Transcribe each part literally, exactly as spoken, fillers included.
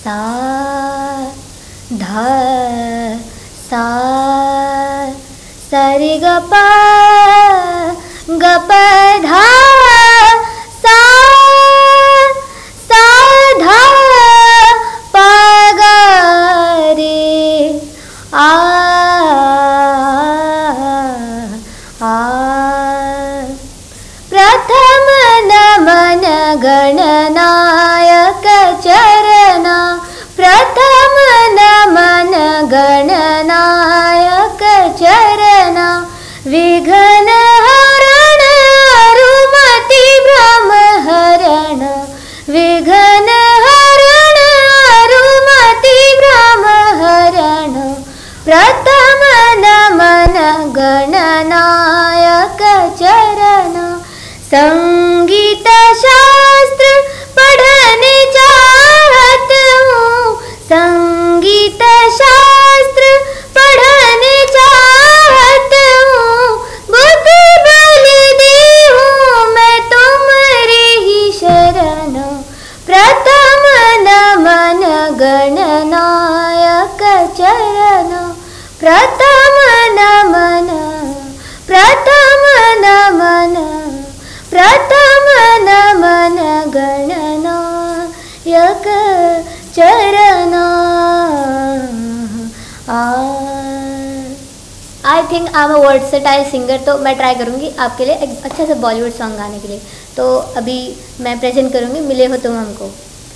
सा धा सा सा रे ग पा ग प धा सा सा धा पा ग रे आ आ प्रथम नमन गणनायक चरणा प्रथम नमन गणनायक चरणा विघ्न हरण अरुमति भ्रम हरण विघ्न हरण अरुमति भ्रम हरण प्रथम नमन गणनायक चरणा संगीत शास्त्र पढ़ने चाहत हूँ संगीत शास्त्र पढ़ने चाहत हूँ बुद्धि बल दी हूँ मैं तुम्हारी ही शरण प्रथम नमन गणनायक चरण प्रथम नमन प्रथम नमन प्रथम नमन गणनायक चरणा। I think I am a versatile singer, तो मैं ट्राई करूँगी आपके लिए एक अच्छा सा बॉलीवुड सॉन्ग गाने के लिए। तो अभी मैं प्रेजेंट करूँगी मिले हो तुम हमको।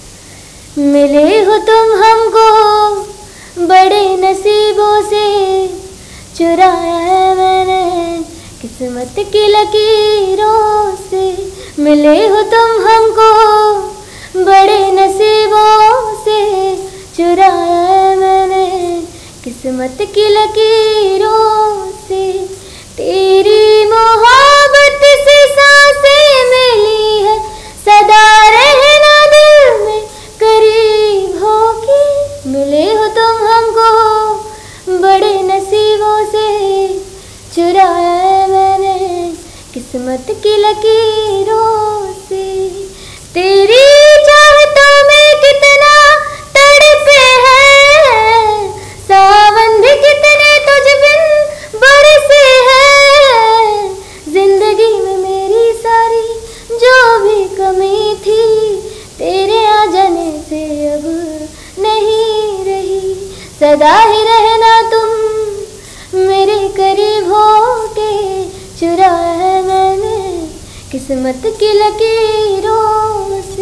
मिले हो तुम हमको बड़े नसीबों से चुराया है मैंने किस्मत की लकीरों से। मिले हो तुम हमको बड़े नसीबों से चुराया है मैंने किस्मत की लकीरों से। तेरी मोहब्बत से सांसें मिली है सदा रहना दिल में करीब होके। मिले हो तुम हमको बड़े नसीबों से चुराया है मैंने किस्मत की लकीरों से। तेरी चाहतों में कितना तड़पे हैं सावन भी कितने तुझ बिन बरसे हैं। जिंदगी में मेरी सारी जो भी कमी थी तेरे आ जाने से अब नहीं रही। सदा ही रहना तुम मेरे करीब होके चुराया है मैंने किस्मत की लकीरों से।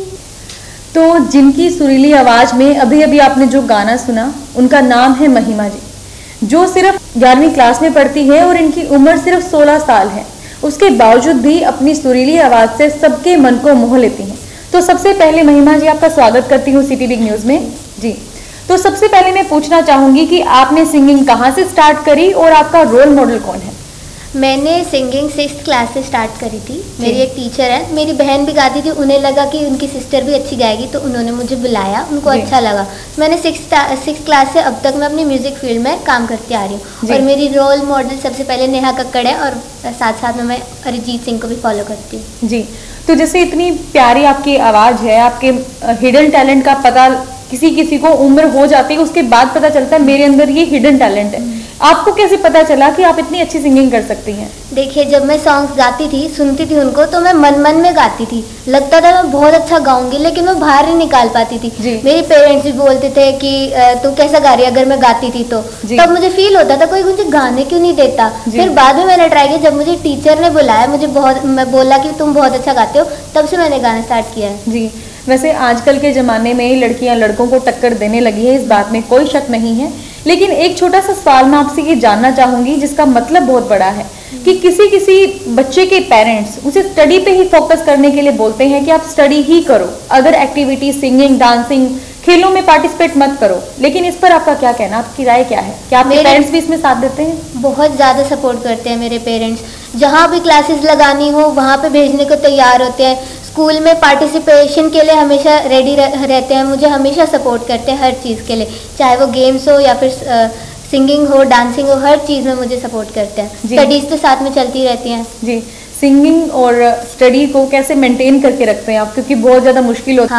तो जिनकी सुरीली आवाज़ में अभी अभी आपने जो गाना सुना उनका नाम है महिमा जी, जो सिर्फ ग्यारहवीं क्लास में पढ़ती है और इनकी उम्र सिर्फ सोलह साल है। उसके बावजूद भी अपनी सुरीली आवाज़ से सबके मन को मोह लेती हैं। तो सबसे पहले महिमा जी आपका स्वागत करती हूँ सिटी बिग न्यूज़ में जी। तो सबसे पहले मैं पूछना चाहूँगी कि आपने सिंगिंग कहाँ से स्टार्ट करी और आपका रोल मॉडल कौन है? मैंने सिंगिंग सिक्स क्लास से स्टार्ट करी थी। मेरी एक टीचर है, मेरी बहन भी गाती थी, उन्हें लगा कि उनकी सिस्टर भी अच्छी गाएगी तो उन्होंने मुझे बुलाया, उनको अच्छा लगा। मैंने सिक्स सिक्स क्लास से अब तक मैं अपनी म्यूज़िक फील्ड में काम करती आ रही हूँ। और मेरी रोल मॉडल सबसे पहले नेहा कक्कड़ है और साथ साथ में मैं अरिजीत सिंह को भी फॉलो करती हूँ जी। तो जैसे इतनी प्यारी आपकी आवाज़ है, आपके हिडन टैलेंट का पता किसी किसी को उम्र हो जाती है उसके बाद पता चलता है मेरे अंदर ये हिडन टैलेंट है। आपको कैसे पता चला कि आप इतनी अच्छी सिंगिंग कर सकती हैं? देखिए, जब मैं सॉन्ग्स गाती थी, सुनती थी उनको, तो मैं मन मन में गाती थी। लगता था मैं बहुत अच्छा गाऊंगी, लेकिन मैं बाहर नहीं निकाल पाती थी। मेरे पेरेंट्स भी बोलते थे कि तू कैसा गा रही है, अगर मैं गाती थी तो तब मुझे फील होता था कोई मुझे गाने क्यों नहीं देता। फिर बाद में मैंने ट्राई किया, जब मुझे टीचर ने बुलाया, मुझे बहुत मैं बोला कि तुम बहुत अच्छा गाते हो, तब से मैंने गाना स्टार्ट किया है जी। वैसे आजकल के ज़माने में लड़कियां लड़कों को टक्कर देने लगी है, इस बात में कोई शक नहीं है। लेकिन एक छोटा सा सवाल मैं आपसे ये जानना चाहूँगी जिसका मतलब बहुत बड़ा है कि किसी किसी बच्चे के पेरेंट्स उसे स्टडी पे ही फोकस करने के लिए बोलते हैं कि आप स्टडी ही करो, अदर एक्टिविटी सिंगिंग, डांसिंग, खेलों में पार्टिसिपेट मत करो। लेकिन इस पर आपका क्या कहना, आपकी राय क्या है? क्या आपके पेरेंट्स भी इसमें साथ देते हैं? बहुत ज़्यादा सपोर्ट करते हैं मेरे पेरेंट्स। जहाँ भी क्लासेस लगानी हो वहाँ पे भेजने को तैयार होते हैं। स्कूल में पार्टिसिपेशन के लिए हमेशा रेडी रहते हैं, मुझे हमेशा सपोर्ट करते हैं हर चीज़ के लिए, चाहे वो गेम्स हो या फिर सिंगिंग हो, डांसिंग हो, हर चीज़ में मुझे सपोर्ट करते हैं। स्टडीज़ तो साथ में चलती रहती हैं जी। सिंगिंग और स्टडी को कैसे मेंटेन करके रखते हैं आप, क्योंकि बहुत ज़्यादा मुश्किल होता है? हाँ,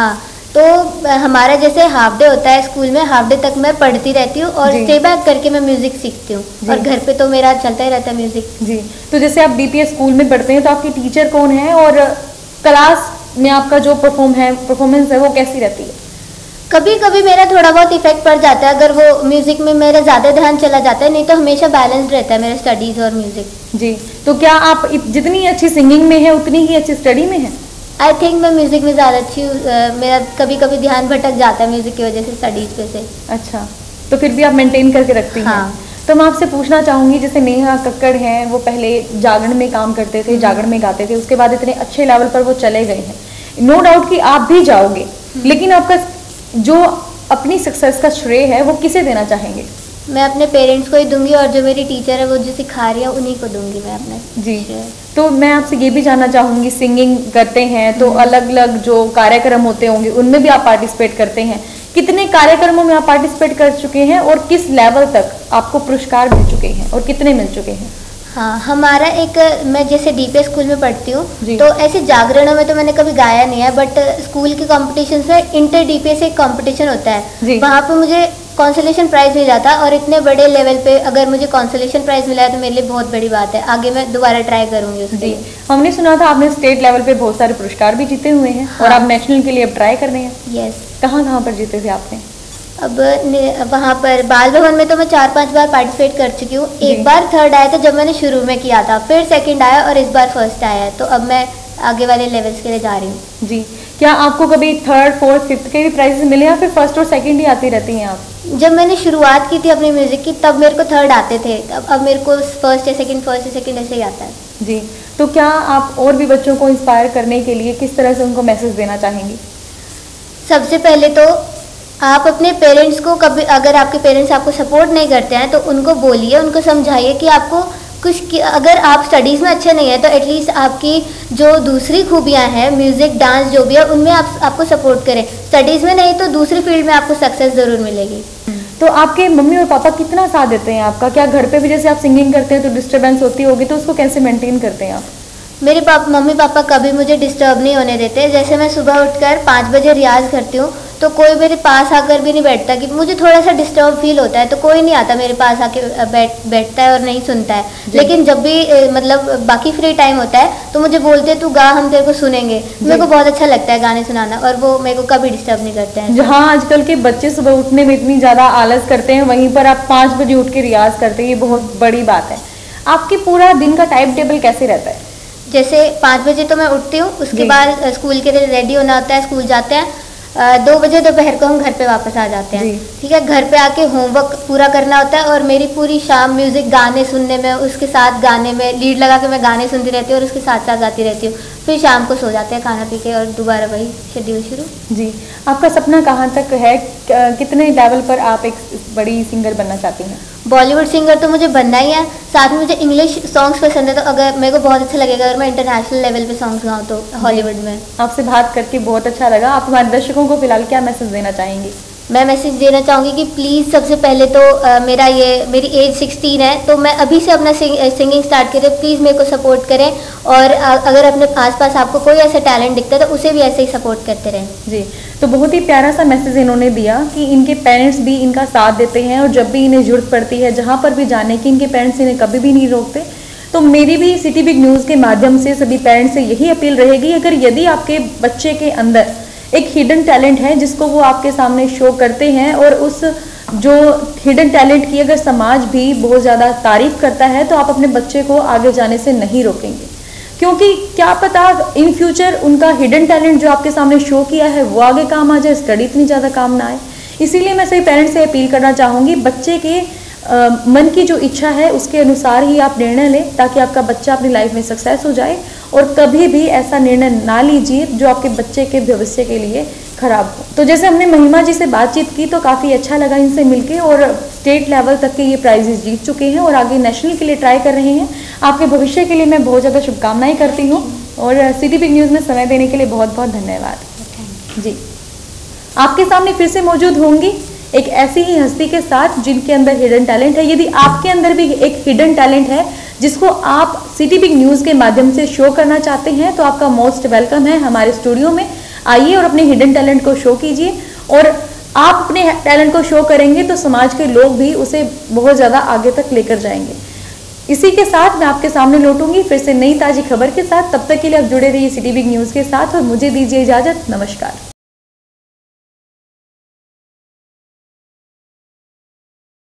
तो हमारा जैसे हाफ डे होता है स्कूल में, हाफ डे तक मैं पढ़ती रहती हूँ और स्टे बैक करके मैं म्यूजिक सीखती हूँ, और घर पे तो मेरा चलता ही रहता है म्यूजिक। जी, तो जैसे आप बीपीएस स्कूल में पढ़ते हैं तो आपकी टीचर कौन है और क्लास में आपका जो परफॉर्म है परफॉर्मेंस है वो कैसी रहती है? कभी कभी मेरा थोड़ा बहुत इफेक्ट पड़ जाता है अगर वो म्यूजिक में मेरा ज़्यादा ध्यान चला जाता है, नहीं तो हमेशा बैलेंस रहता है मेरा स्टडीज़ और म्यूजिक। जी, तो क्या आप जितनी अच्छी सिंगिंग में है उतनी ही अच्छी स्टडी में है? आई थिंक मैं म्यूजिक में ज़्यादा अच्छी हूँ, मेरा कभी कभी ध्यान भटक जाता है म्यूजिक की वजह से स्टडीज़ पे से। अच्छा, तो फिर भी आप मेंटेन करके रखती हैं? हाँ। तो मैं आपसे पूछना चाहूँगी, जैसे नेहा कक्कड़ हैं, वो पहले जागरण में काम करते थे, जागरण में गाते थे, उसके बाद इतने अच्छे लेवल पर वो चले गए हैं। नो डाउट कि आप भी जाओगे, लेकिन आपका जो अपनी सक्सेस का श्रेय है वो किसे देना चाहेंगे? मैं अपने पेरेंट्स को ही दूंगी, और जो मेरी टीचर है वो जो सिखा रही है उन्हीं को दूंगी मैं अपने। जी, तो मैं आपसे ये भी जानना चाहूँगी, सिंगिंग करते हैं तो अलग अलग जो कार्यक्रम होते होंगे उनमें भी आप पार्टिसिपेट करते हैं, कितने कार्यक्रमों में आप पार्टिसिपेट कर चुके हैं और किस लेवल तक आपको पुरस्कार मिल चुके हैं और कितने मिल चुके हैं? हाँ, हमारा एक, मैं जैसे डीपीएस स्कूल में पढ़ती हूँ तो ऐसे जागरणों में तो मैंने कभी गाया नहीं है, बट स्कूल के कॉम्पिटिशन में इंटर डीपीएस एक कंपटीशन होता है, वहाँ पे मुझे कॉन्सोलेशन प्राइज मिल जाता है, और इतने बड़े लेवल पे अगर मुझे कॉन्सोलेशन प्राइज मिला है तो मेरे लिए बहुत बड़ी बात है। आगे मैं दोबारा ट्राई करूँगी उसके लिए। हमने सुना था आपने स्टेट लेवल पे बहुत सारे पुरस्कार भी जीते हुए हैं। हाँ। और आप नेशनल के लिए अब ट्राई कर रहे हैं? यस। कहाँ कहाँ पर जीते थे आपने? अब वहाँ पर बाल भवन में तो मैं चार पांच बार पार्टिसिपेट कर चुकी हूँ। एक बार थर्ड आया था जब मैंने शुरू में किया था, फिर सेकंड आया और इस बार फर्स्ट आया है, तो अब मैं आगे वाले लेवल्स के लिए जा रही हूँ। जी, क्या आपको कभी थर्ड फोर्थ फिफ्थ के भी प्राइजेस मिले या फिर फर्स्ट और सेकंड ही आती रहती हैं आप? जब मैंने शुरुआत की थी अपनी म्यूजिक की तब मेरे को थर्ड आते थे, अब अब मेरे को फर्स्ट या सेकंड, फर्स्ट या सेकंड ऐसे ही आता है। जी, तो क्या आप और भी बच्चों को इंस्पायर करने के लिए किस तरह से उनको मैसेज देना चाहेंगी? सबसे पहले तो आप अपने पेरेंट्स को, कभी अगर आपके पेरेंट्स आपको सपोर्ट नहीं करते हैं तो उनको बोलिए, उनको समझाइए कि आपको कुछ, अगर आप स्टडीज़ में अच्छे नहीं हैं तो एटलीस्ट आपकी जो दूसरी खूबियां हैं, म्यूज़िक, डांस, जो भी है उनमें आप आपको सपोर्ट करें। स्टडीज़ में नहीं तो दूसरी फील्ड में आपको सक्सेस ज़रूर मिलेगी। तो आपके मम्मी और पापा कितना साथ देते हैं आपका? क्या घर पे भी जैसे आप सिंगिंग करते हैं तो डिस्टर्बेंस होती होगी, तो उसको कैसे मेंटेन करते हैं आप? मेरे पापा मम्मी पापा कभी मुझे डिस्टर्ब नहीं होने देते। जैसे मैं सुबह उठकर पाँच बजे रियाज़ करती हूँ तो कोई मेरे पास आकर भी नहीं बैठता, कि मुझे थोड़ा सा डिस्टर्ब फील होता है तो कोई नहीं आता मेरे पास आके बैठ बैठता है और नहीं सुनता है। लेकिन जब भी मतलब बाकी फ्री टाइम होता है तो मुझे बोलते तू गा, हम तेरे को सुनेंगे। मेरे को बहुत अच्छा लगता है गाने सुनाना, और वो मेरे को कभी डिस्टर्ब नहीं करते हैं। जहाँ आजकल के बच्चे सुबह उठने में इतनी ज़्यादा आलस करते हैं, वहीं पर आप पाँच बजे उठ के रियाज़ करते हैं, ये बहुत बड़ी बात है। आपके पूरा दिन का टाइम टेबल कैसे रहता है? जैसे पाँच बजे तो मैं उठती हूँ, उसके बाद स्कूल के लिए रेडी होना होता है, स्कूल जाते हैं, दो बजे दोपहर को हम घर पे वापस आ जाते हैं। ठीक है, घर पे आके होमवर्क पूरा करना होता है, और मेरी पूरी शाम म्यूज़िक गाने सुनने में, उसके साथ गाने में लीड लगा के मैं गाने सुनती रहती हूँ और उसके साथ साथ गाती रहती हूँ। फिर शाम को सो जाते हैं खाना पी के और दोबारा वही शेड्यूल शुरू। जी, आपका सपना कहाँ तक है? कितने लेवल पर आप एक बड़ी सिंगर बनना चाहती हैं? बॉलीवुड सिंगर तो मुझे बनना ही है, साथ में मुझे इंग्लिश सॉन्ग्स पसंद है, तो अगर मेरे को बहुत अच्छा लगेगा अगर मैं इंटरनेशनल लेवल पे सॉन्ग्स गाऊँ तो हॉलीवुड में। आपसे बात करके बहुत अच्छा लगा। आप हमारे दर्शकों को फिलहाल क्या मैसेज देना चाहेंगी? मैं मैसेज देना चाहूँगी कि प्लीज़ सबसे पहले तो आ, मेरा ये मेरी एज सिक्सटीन है, तो मैं अभी से अपना सिंग, सिंगिंग स्टार्ट करें। प्लीज़ मेरे को सपोर्ट करें, और आ, अगर अपने आसपास आपको कोई ऐसा टैलेंट दिखता है तो उसे भी ऐसे ही सपोर्ट करते रहें। जी, तो बहुत ही प्यारा सा मैसेज इन्होंने दिया कि इनके पेरेंट्स भी इनका साथ देते हैं, और जब भी इन्हें ज़रूरत पड़ती है जहाँ पर भी जाने की, इनके पेरेंट्स इन्हें कभी भी नहीं रोकते। तो मेरी भी सिटी बिग न्यूज़ के माध्यम से सभी पेरेंट्स से यही अपील रहेगी, अगर यदि आपके बच्चे के अंदर एक हिडन टैलेंट है जिसको वो आपके सामने शो करते हैं, और उस जो हिडन टैलेंट की अगर समाज भी बहुत ज़्यादा तारीफ करता है, तो आप अपने बच्चे को आगे जाने से नहीं रोकेंगे, क्योंकि क्या पता इन फ्यूचर उनका हिडन टैलेंट जो आपके सामने शो किया है वो आगे काम आ जाए, स्टडी इतनी ज़्यादा काम ना आए। इसीलिए मैं सभी पेरेंट्स से अपील करना चाहूँगी, बच्चे के आ, मन की जो इच्छा है उसके अनुसार ही आप निर्णय लें, ताकि आपका बच्चा अपनी लाइफ में सक्सेस हो जाए, और कभी भी ऐसा निर्णय ना लीजिए जो आपके बच्चे के भविष्य के लिए खराब हो। तो जैसे हमने महिमा जी से बातचीत की तो काफ़ी अच्छा लगा इनसे मिलके, और स्टेट लेवल तक के ये प्राइजेस जीत चुके हैं और आगे नेशनल के लिए ट्राई कर रहे हैं। आपके भविष्य के लिए मैं बहुत ज़्यादा शुभकामनाएं करती हूँ, और सिटी बिग न्यूज़ में समय देने के लिए बहुत बहुत धन्यवाद। जी, आपके सामने फिर से मौजूद होंगी एक ऐसी ही हस्ती के साथ जिनके अंदर हिडन टैलेंट है। यदि आपके अंदर भी एक हिडन टैलेंट है जिसको आप सिटी बिग न्यूज़ के माध्यम से शो करना चाहते हैं, तो आपका मोस्ट वेलकम है हमारे स्टूडियो में। आइए और अपने हिडन टैलेंट को शो कीजिए, और आप अपने टैलेंट को शो करेंगे तो समाज के लोग भी उसे बहुत ज़्यादा आगे तक लेकर जाएंगे। इसी के साथ मैं आपके सामने लौटूंगी फिर से नई ताज़ी खबर के साथ। तब तक के लिए आप जुड़े रहिए सिटी बिग न्यूज़ के साथ और मुझे दीजिए इजाज़त। नमस्कार।